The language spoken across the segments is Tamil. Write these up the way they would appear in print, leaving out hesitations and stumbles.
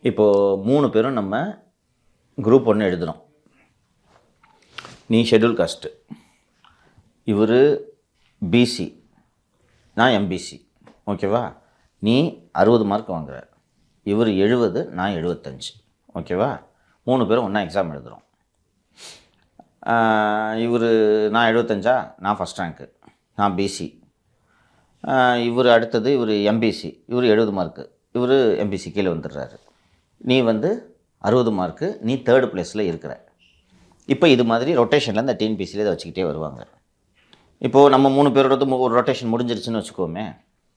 இப்போது 3 பேரும் நம்ம குரூப் 1 எழுதுகிறோம். நீ ஷெட்யூல் காஸ்ட்டு, இவர் பிசி, நான் எம்பிசி. ஓகேவா? நீ 60 மார்க் வாங்குற, இவர் 70, நான் 75. ஓகேவா? 3 பேரும் ஒன்றா எக்ஸாம் எழுதுகிறோம். இவர் நான் 75, நான் ஃபஸ்ட் ரேங்க்கு, நான் பிசி. இவர் அடுத்தது, இவர் எம்பிசி, இவர் 70 மார்க்கு, இவர் எம்பிசி கீழே வந்துடுறாரு. நீ 60 மார்க்கு, நீ 3rd பிளேஸில் இருக்கிற. இப்போ இது மாதிரி ரொட்டேஷனில் இந்த டிஎன்பிசியில் இதை வச்சுக்கிட்டே வருவாங்க. இப்போது நம்ம 3 பேரோட ஒரு ரொட்டேஷன் முடிஞ்சிருச்சுன்னு வச்சுக்கோமே,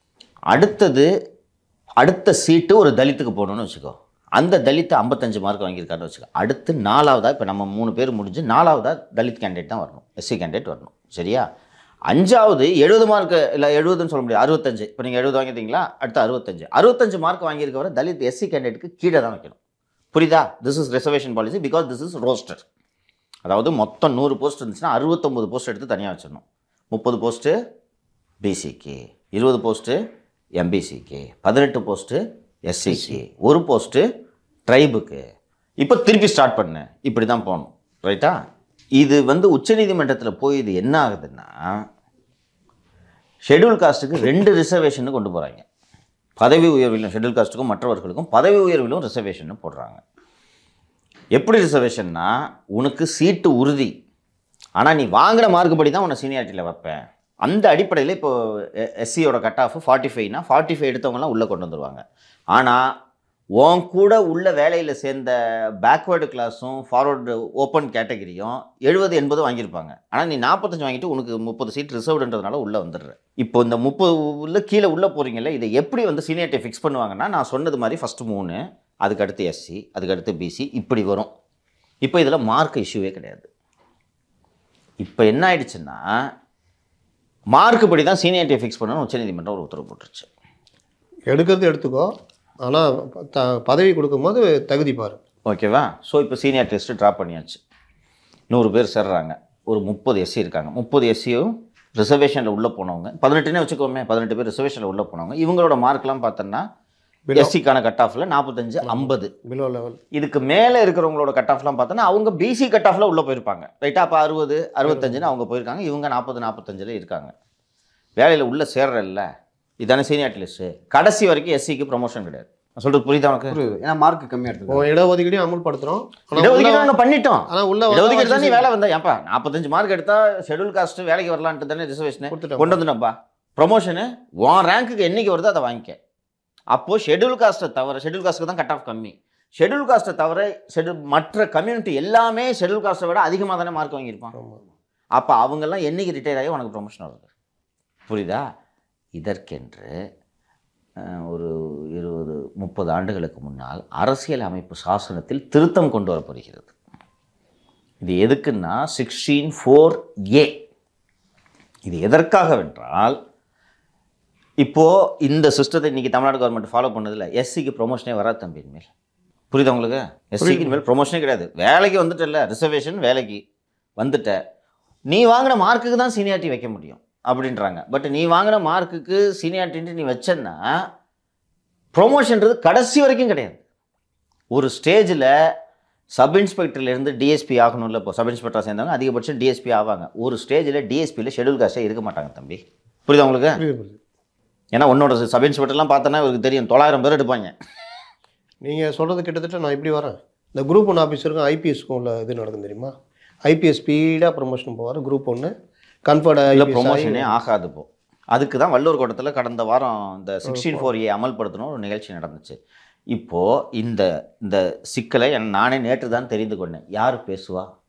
அடுத்த சீட்டு ஒரு தலித்துக்கு போகணுன்னு வச்சுக்கோ. அந்த தலித்து 55 மார்க் வாங்கியிருக்காருன்னு வச்சுக்கோ. அடுத்து 4வதாக, இப்போ நம்ம 3 பேர் முடிஞ்சு 4வதாக தலித் கேண்டிடேட் தான் வரணும், எஸ்சி கேண்டிடேட் வரணும். சரியா? 5வது 70 மார்க்கு, இல்லை 70ன்னு சொல்ல முடியாது, 65. இப்போ நீங்கள் 70 வாங்கிட்டீங்களா, அடுத்து 65 மார்க் வாங்கியிருக்கவரை தலித் எஸ்சி கேண்டிடேட்டுக்கு கீழே தான் வைக்கணும். புரியுதா? This is reservation policy, because this is roster. அதாவது மொத்தம் 100 போஸ்ட் இருந்துச்சுன்னா 69 போஸ்ட் எடுத்து தனியாக வச்சிடணும். 30 போஸ்ட்டு பிசிக்கு, 20 போஸ்ட்டு எம்பிசிக்கு, 18 போஸ்ட்டு எஸ்சிக்கு, 1 போஸ்ட்டு ட்ரைபுக்கு. இப்போ திருப்பி ஸ்டார்ட் பண்ணு, இப்படி தான் போகணும். ரைட்டா? இது உச்சநீதிமன்றத்தில் போய் இது என்ன ஆகுதுன்னா, ஷெட்யூல் காஸ்ட்டுக்கு 2 ரிசர்வேஷன் கொண்டு போகிறாங்க. பதவி உயர்விலும் ஷெட்யூல் காஸ்ட்டுக்கும் மற்றவர்களுக்கும் பதவி உயர்விலும் ரிசர்வேஷன் போடுறாங்க. எப்படி ரிசர்வேஷன்னா, உனக்கு சீட்டு உறுதி, ஆனால் நீ வாங்கின மார்க்கு படி தான் உன்னை சீனியாரிட்டியில் வைப்பேன். அந்த அடிப்படையில் இப்போது எஸ்சியோட கட் ஆஃப் 45னா 45 எடுத்தவங்கலாம் உள்ளே கொண்டு வந்துடுவாங்க. ஆனால் உன் கூட உள்ள வேலையில் சேர்ந்த பேக்வேர்டு கிளாஸும் ஃபார்வர்டு ஓப்பன் கேட்டகரியும் 70, 80 வாங்கியிருப்பாங்க. ஆனால் நீ 45 வாங்கிட்டு உனக்கு 30 சீட் ரிசர்வ்டுன்றதுனால உள்ளே வந்துடுற. இப்போ இந்த 30 கீழே உள்ளே போகிறீங்களே, இதை எப்படி சீனியாரிட்டி ஃபிக்ஸ் பண்ணுவாங்கன்னா, நான் சொன்னது மாதிரி ஃபஸ்ட்டு 3, அதுக்கடுத்து எஸ்சி, அதுக்கடுத்து பிசி, இப்படி வரும். இப்போ இதில் மார்க் இஷ்யூவே கிடையாது. இப்போ என்ன ஆயிடுச்சுன்னா, மார்க்கு படி தான் சீனியாரிட்டியை ஃபிக்ஸ் பண்ணணும்னு உச்சநீதிமன்றம் ஒரு உத்தரவு போட்டுருச்சு. எடுக்கிறது எடுத்துக்கோ, ஆனால் பதவி கொடுக்கும்போது தகுதி பாரு. ஓகேவா? ஸோ இப்போ சீனியர் டெஸ்ட்டு ட்ராப் பண்ணியாச்சு. 100 பேர் சேர்றாங்க. ஒரு 30 எஸ்சி இருக்காங்க. 30 எஸ்சியும் ரிசர்வேஷனில் உள்ளே போனவங்க, 18னே வச்சுக்கோமே, 18 பேர் ரிசர்வேஷனில் உள்ளே போனவங்க. இவங்களோட மார்க்லாம் பார்த்தோன்னா எஸ்சிக்கான கட் ஆஃபில் 45, 50 பிலோ லெவல். இதுக்கு மேலே இருக்கிறவங்களோட கட் ஆஃப்லாம் பார்த்தோன்னா அவங்க பிசி கட் ஆஃபில் உள்ளே போயிருப்பாங்க. ரைட்டாக? அப்போ 60, 65ன்னு அவங்க போயிருக்காங்க. இவங்க 40, 45 இருக்காங்க. வேலையில் உள்ளே சேர்றல்ல, இதானே சீனியாரிட்டி லிஸ்ட்டு. கடைசி வரைக்கும் எஸ்சிக்கு ப்ரொமோஷன் கிடையாது. நான் சொல்கிறது புரியுதா உனக்கு? ஏன்னா மார்க் கம்மியாக இருக்கும். இடஒதுக்கீடையும் அமல்படுத்துகிறோம். இடஒதுக்கீடு நாங்கள் பண்ணிட்டோம். ஆனால் உள்ள இடஒதுக்கீடு தான் நீ வேலை வந்தா ஏப்பா 45 மார்க் எடுத்தால் ஷெட்யூல் காஸ்ட்டு வேலைக்கு வரலான்ட்டு தானே ரிசர்வேஷனு கொண்டு வந்துட்டோம்ப்பா. ப்ரொமோஷனு உன் ரேங்க்குக்கு என்றைக்கு வருதோ அதை வாங்கிக்க. அப்போது ஷெட்யூல் காஸ்ட்டை தவிர, ஷெட்யூல் காஸ்ட்டுக்கு தான் கட் ஆஃப் கம்மி. ஷெட்யூல் காஸ்ட்டை தவிர மற்ற கம்யூனிட்டி எல்லாமே ஷெட்யூல் காஸ்ட்டை விட அதிகமாக தானே மார்க் வாங்கியிருப்பான். அப்போ அவங்கெல்லாம் என்றைக்கு ரிட்டையர் ஆகி உனக்கு ப்ரொமோஷன் வருது. புரியுதா? இதற்கென்று ஒரு 20, 30 ஆண்டுகளுக்கு முன்னால் அரசியல் அமைப்பு சாசனத்தில் திருத்தம் கொண்டு வரப்படுகிறது. இது எதுக்குன்னா 16(4)A. இது எதற்காகவென்றால், இப்போது இந்த சிஸ்டத்தை இன்றைக்கி தமிழ்நாடு கவர்மெண்ட் ஃபாலோ பண்ணதில்ல. எஸ்சிக்கு ப்ரொமோஷனே வராது தம்பி இனிமேல். புரியுதா உங்களுக்கு? எஸ்சிக்கு இனிமேல் ப்ரொமோஷனே கிடையாது. வேலைக்கு வந்துட்டல, ரிசர்வேஷன் வேலைக்கு வந்துட்ட, நீ வாங்கின மார்க்குக்கு தான் சீனியாரிட்டி வைக்க முடியும் அப்படின்றாங்க. பட் நீ வாங்கின மார்க்குக்கு சீனியாரிட்டின்ட்டு நீ வச்சன்னா ப்ரொமோஷன்றது கடைசி வரைக்கும் கிடையாது. ஒரு ஸ்டேஜில் சப் இன்ஸ்பெக்டர்லேருந்து டிஎஸ்பி ஆகணும்ல. இப்போ சப் இன்ஸ்பெக்டராக சேர்ந்தவங்க அதிகபட்சம் டிஎஸ்பி ஆவாங்க. ஒரு ஸ்டேஜில் டிஎஸ்பியில் ஷெட்யூல் காஸ்ட்டே இருக்க மாட்டாங்க தம்பி. புரியுதா உங்களுக்கு? ஏன்னா உன்னோட சப் இன்ஸ்பெக்டர்லாம் பார்த்தோன்னா இவருக்கு தெரியும், 900 பேர் எடுப்பாங்க. நீங்கள் சொல்கிறது கிட்டத்தட்ட நான் இப்படி வரேன். இந்த குரூப் 1 ஆஃபீஸருக்கும் ஐபிஎஸ்க்கும் உள்ள இது நடக்கும் தெரியுமா? ஐபிஎஸ் ஸ்பீடாக ப்ரொமோஷன் போவார். குரூப் 1 கன்ஃபர்டாக ப்ரொமோஷனே ஆகாது. இப்போ அதுக்கு தான் வள்ளூர் கோட்டத்தில் கடந்த வாரம் இந்த 16(4)A அமல்படுத்தணும் ஒரு நிகழ்ச்சி நடந்துச்சு. இப்போது இந்த சிக்கலை நானே நேற்று தான் தெரிந்து கொண்டேன். யார் பேசுவா?